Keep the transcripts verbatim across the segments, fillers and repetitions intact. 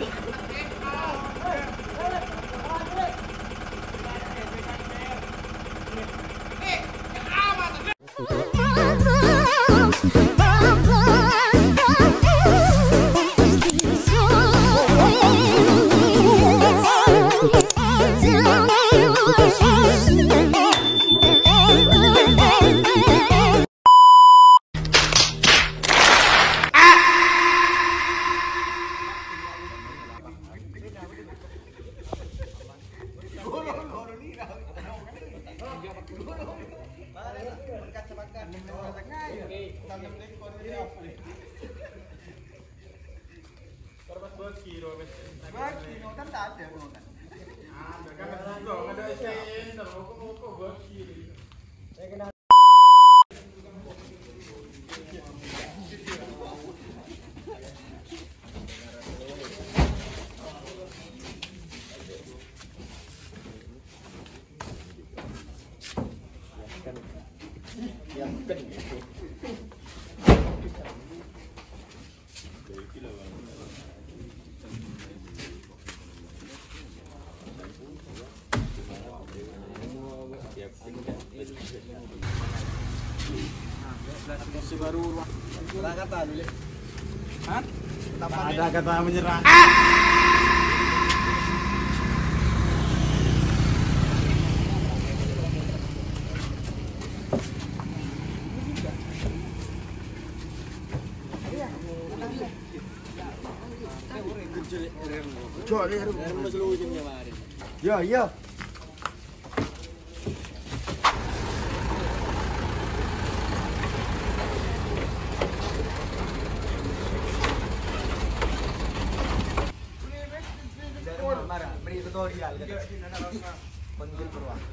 Baru kata dulu. Hah? Ada kata menyerah. Ya, ya. Beri tutorial pengen beruang.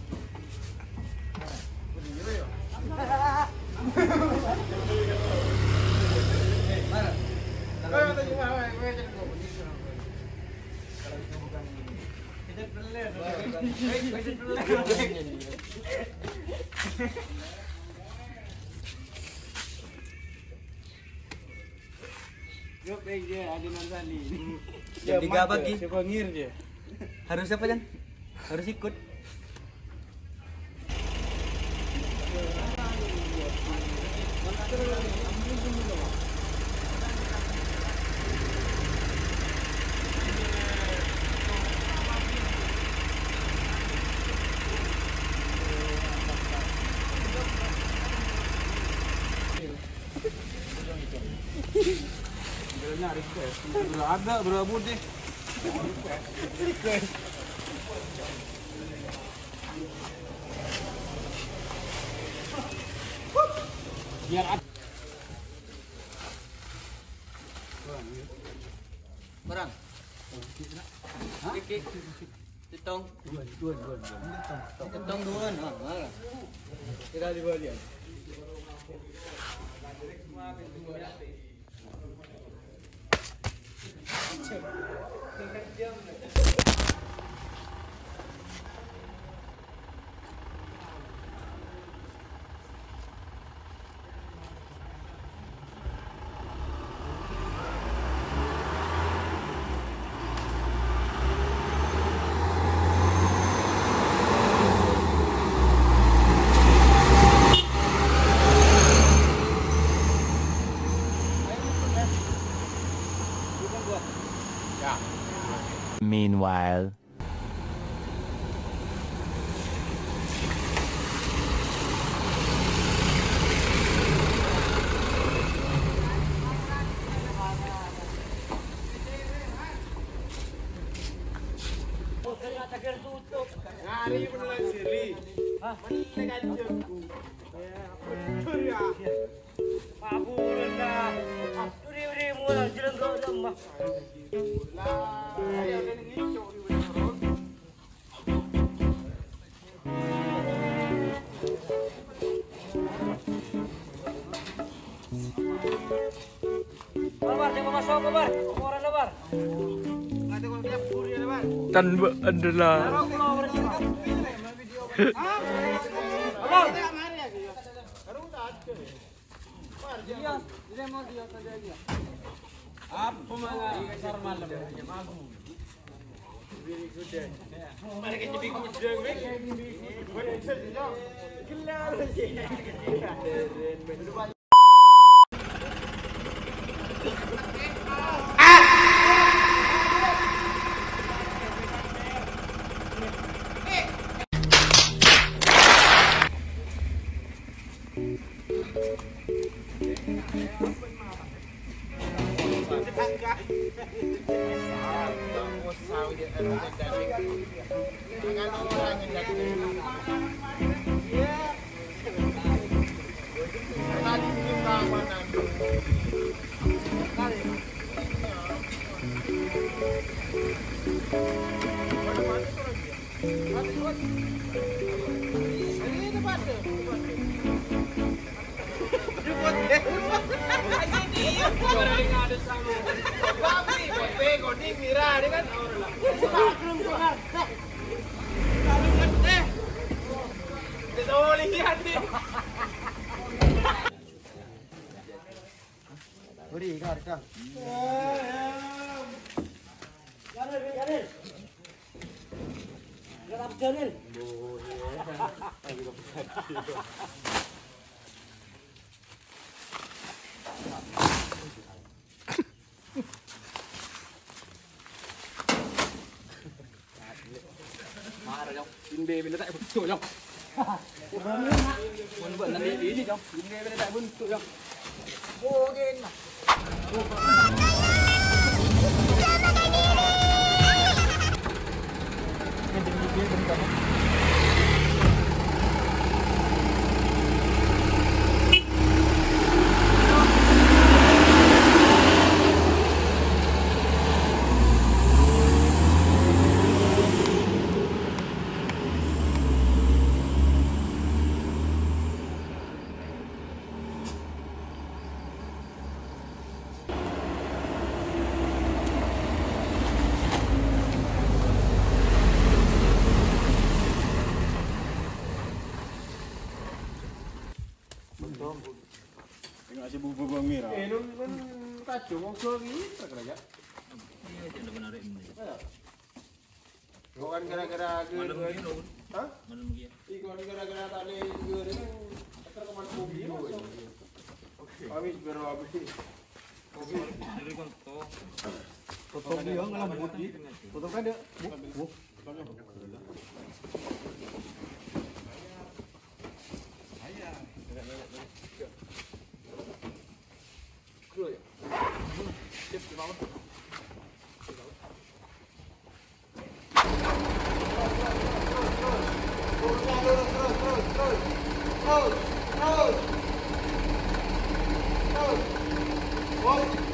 Grup aja Adinan Sali. Jam tiga pagi. Sepengir dia. Harus apa, Jan? Harus ikut. Ada berapa deh? Biar Barang. Kiki. Hitong. dua dua dua. Hitong duluan. Ah, mana? Kita di bawah dia. Meanwhile. Hari beneran siri. Hah? Beneran jengku. Ya, Pabulan dah. Uri uri mula jalan kau dah mah. lah, ayo kan ngicok di beneran. Kabar, jangan masuk kabar. Orang kabar. Ada kau tiap puri ada bang. Tanpa adalah. Abang. Apa malah kasar malam hanya magu. Very good day. Mari kita bikin jeng mek. Boleh saja. Kelar je. Beri kau dah. Jangan, jangan. Jangan berjalan. Marah jauh. Inbe bila tak betul jauh. Mun buat nanti ini jauh. Inbe bila tak bentuk jauh. Oh, gen. Tengok si bubu bawang merah. Eh, nun nun kacau mau ke ni tak kerja. Iya, jangan menarik ini. Bukan gara-gara ke. Hah? Mana mungkin? Ikut gara-gara tak boleh ke ni kan terkeman kopi. Habis baru habis. Kopi. Dari konto. Potong dia kalau putih. Potong kan dia. Bu. Oh!